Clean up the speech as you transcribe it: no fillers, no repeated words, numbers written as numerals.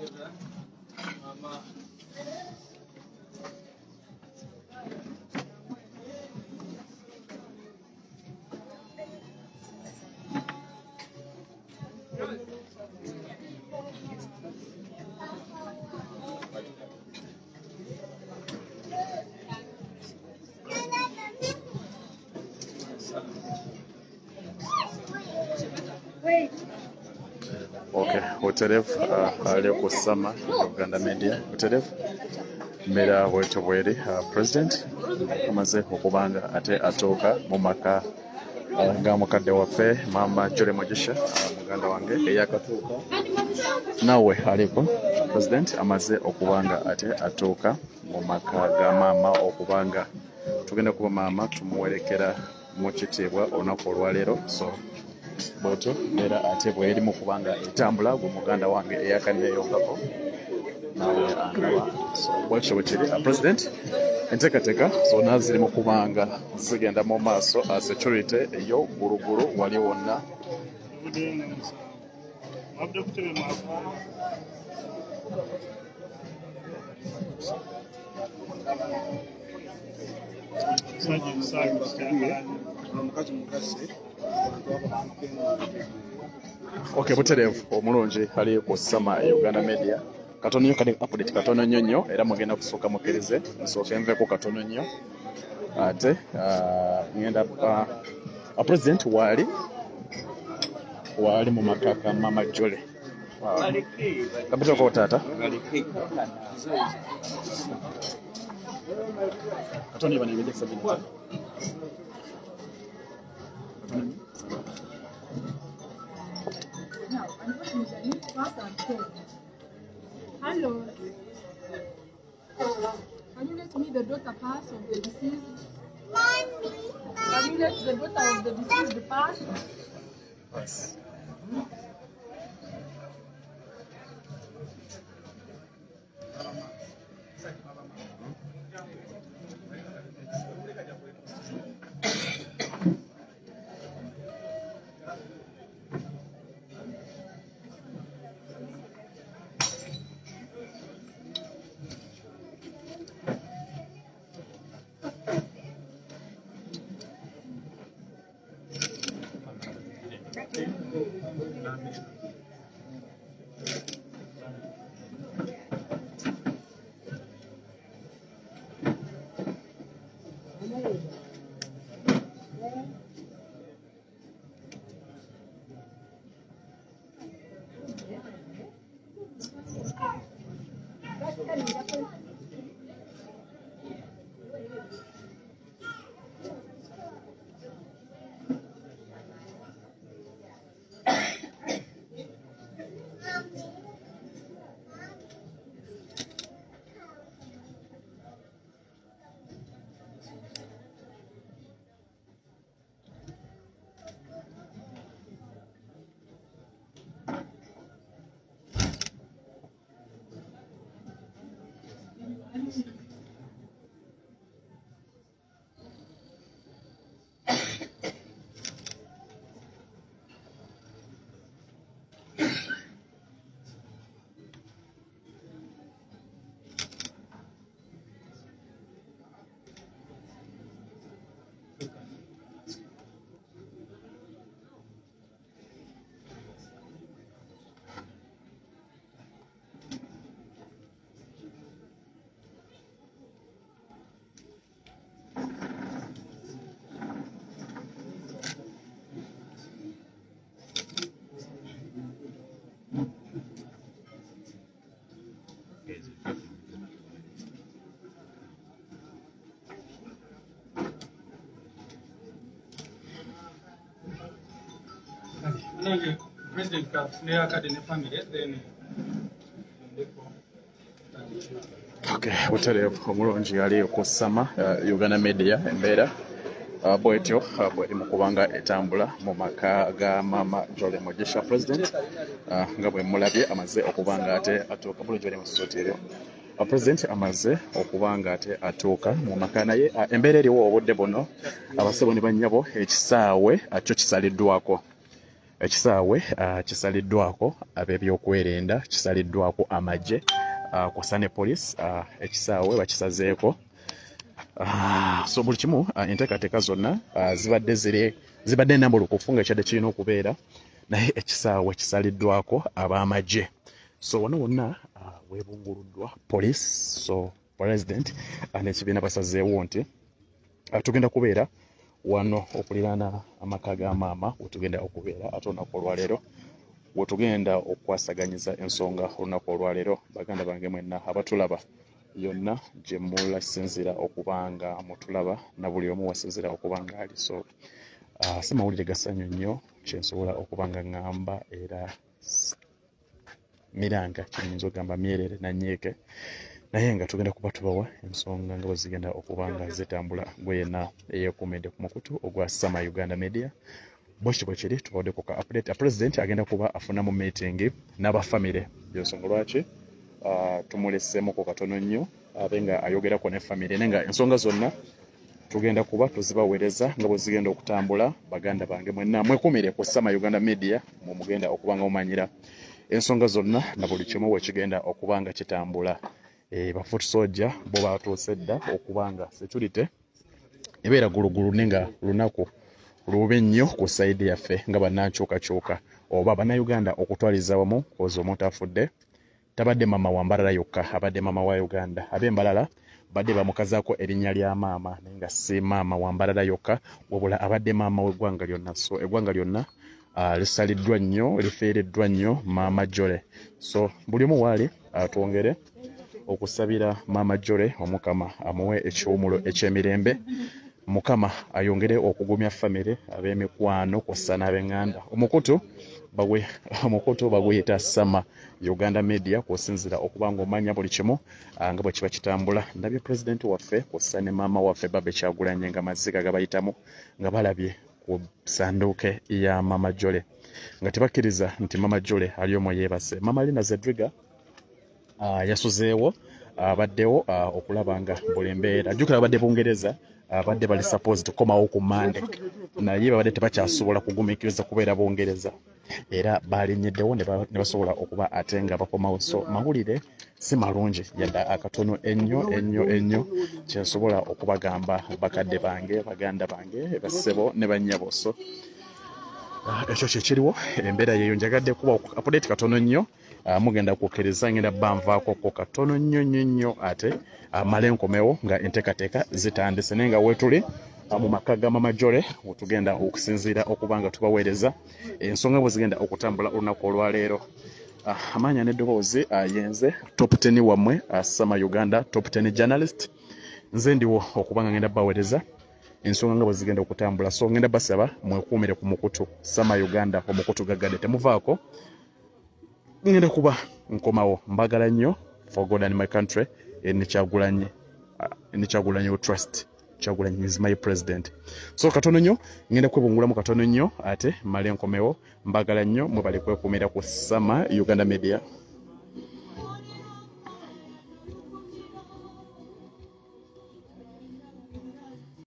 Okay, Uterevu ali kusama Uganda Media. Uterevu mera wetu bweri president amaze okubanga ate atuuka mu maka ga mukadde waffe Mama Jolly Mugisha muganda wange eyakatuuka nawe aliko president amaze okubanga ate atuuka mu maka ga maama okubanga tugenda kuba maama tumuwerekera mu kitiibwa olunaku olwaleero so boto mera ate bweri mu kubanga etambula gwe muganda wange eyakanneeyongako nawe andaba so bwekyo bwekiri president enteekateeka zonna ziri mu kubanga zigenda mu maaso security eyo gulugulu wali wonna Okay, Buterevu omulungi ali ku Sama Uganda Media. Katono nnyo kali update katono nnyo era mugenda kusooka mukkirize nsooke nveeko katono nnyo ate ngenda president wali mu maka ga Mama Jolly kapitako taata katono bana ibede sabini Hello. Can you let me the daughter pass of the deceased? Mommy. Can you let the daughter of the deceased pass? Yes. President Kafnea Kadene family then Okay, Buterevu omulungi ali ku Sama Uganda Media embeera bwetyo bweri mu kubanga etambula mu maka ga Mama Jolly Mugisha president nga bwe mulabye amaze okubanga ate atuuka bulungi ali mu sotero president amaze okubanga ate atuuka mu maka naye embeera eriwo obudde buno abasebo ne bannyabo ekisaawe kyo kisaliddwako ekisaawe kisaliddwako ab'ebyokwerinda, kisaliddwako amagye kw'ossa ne police, ekisaawe bakisazeeko. So buli kimu enteekateeka zonna zibadde nnambulukufu ng'ekirwadde kirina okubeera, naye ekisaawe kisaliddwako ab'amagye. So wano wonna weebunguluddwa police. So president n'ekibiina basazeewo nti tugenda kubeera wano okuliraana amaka ga maama wetugenda okubeera ate olunaku olwaleero wetugenda okwasaganyiza ensonga olunaku olwaleero. Baganda bange mwenna abatulaba yonna gye mulasinzira okubanga mutulaba na buli omu wasinzira okubanga ali. So si mawulire gasanyu nnyo kyensobola okubanga ngamba era miranga kiyinza okugamba myerere na nyeeke, naye nga tugenda kuba tubawa ensonga nga bwe zigenda okubanga zitambula. Gwe yenna eyeekuumidde ku mukutu ogwa Sama Uganda Media, bwekyo bwe kiri tubawaddeko ka update. President agenda kuba afunamu meeting n'abafamire, y'ensonga lwaki tumuleseemuko katono nnyo abe nga ayogerako ne famire, naye nga ensonga zonna tugenda kuba tuzibaweereza nga bwe zigenda okutambula. Baganda bange mwenna mwekuumire ku Sama Uganda Media, mugenda okubanga mumanyira ensonga zonna na buli kimu bwe kigenda okubanga kitambula. Ba foot soldier bo batuuse dda okubanga security ebeera gulugulu nenga lunaku luube nnyo ku saidi yaffe nga bannankyukakyuka oba bannayuganda okutwaliza wamu kozi omuntu afudde tabadde mama wa Mbarara yokka, abadde mama wa Uganda. Ab'Embarara badde bamukazaako erinnya lya maama naye nga si maama wa Mbarara yokka wabula abadde maama w'eggwanga lyonna. So eggwanga lyonna lisaliddwa nnyo, lifiiriddwa nnyo Maama Jole. So buli omu waali twongere okusabira Maama Jole Omukama amuwe ekiwumulo eky'emirembe, Mukama ayongere okugumya famire ab'emikwano kw'ossa n'ab'eŋŋanda. Omukutu baguyita Sama Uganda Media kw'osinzira okubanga omanya buli kimu nga bwe kiba kitambula. Ndabye president waffe kw'ossa ne maama waffe Babe Kyagulanyi nga maziga gabayitamu nga balabye ku sanduuke ya Maama Jole nga tebakkiriza nti Maama Jole ali omwo yeebase. Maama Lina Zedriga yasuzeewo abaddewo okulaba nga buli mbeera ajjukira abadde Bungereza abadde bali supposed kukomawo ku Monday naye babadde tebakyasobola kugumiikiriza kubeera Bungereza era balinnyedewo ne basobola okuba ate nga bakomawo. So mawulire si malungi yadda akatono ennyo kyensobola okubagamba bakadde bange, baganda bange, bassebo ne bannyabo. So ekyo kyekiriwo embeera yeeyo. Njagadde kuba update katono nnyo, mugenda kukkiriza ngenda banvaako ko katono nnyo ate male nkomewo nga enteekateeka zitandise naye nga weetuli mu maka ga Maama Jole wetugenda okusinziira okubanga tubaweereza ensonga bwe zigenda okutambula olunaku olwaleero. Amaanya n'eddoboozi yenze top 10 wammwe Sama Uganda top 10 journalist, nze ndiwo okubanga ngenda baweereza ensonga nga bwe zigenda okutambula. So ngenda basaba mwekuumire ku mukutu Sama Uganda, omukutu gaggadde temuvaako, ngenda kuba nkomawo. Mbagala nnyo for God and my country. Ni Kyagulanyi trust. Kyagulanyi is my president. So katono nnyo ngenda kwebungulamu katono nnyo ate male nkomewo. Mbagala nnyo mwebale kwekuumira ku Sama Uganda Media.